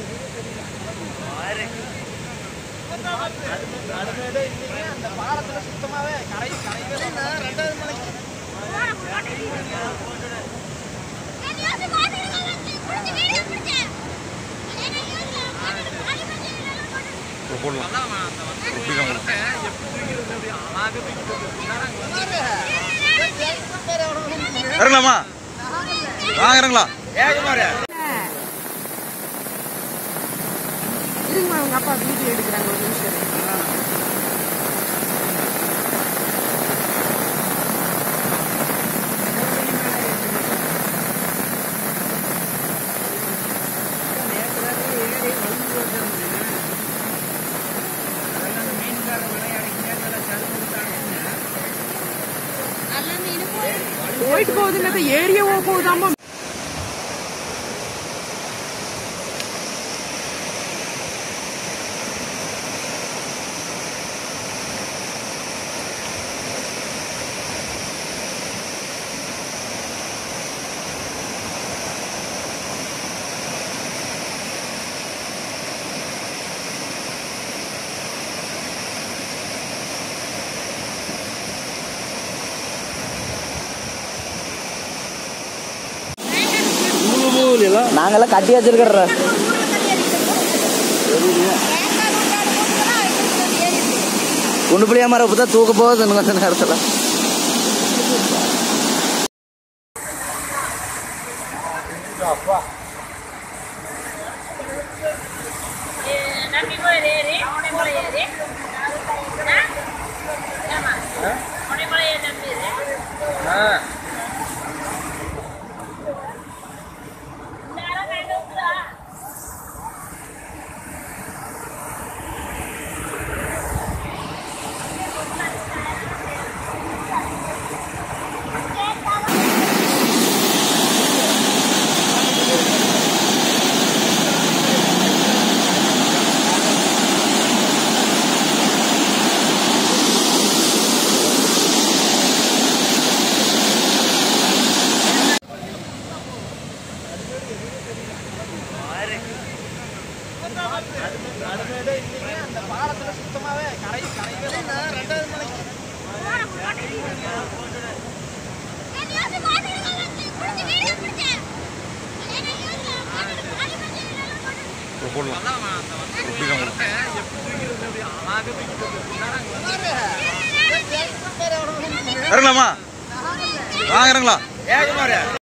அந்த பாலத்துல சுத்தமாவே கரையவே ரெண்டாவது மலைக்கு இறங்கலாமா? வாங்க இறங்கலாம். இருங்க, அவங்க அப்பா வீடியோ எடுக்கிறாங்க, ஒரு நிமிஷம். போயிட்டு போகுதுங்க, ஏரியாவோ போகுதாமா? நாங்கெல்லாம் கட்டி வச்சிருக்கிற குண்டு புளியா மரம் இப்பதான் தூக்க போகுது கொஞ்ச நேரத்துல. அந்த பாலத்துல சுத்தமாவே கரையவே ரெண்டாவது மலைக்கு இறங்கலாமா? வாங்க இறங்கலாம்.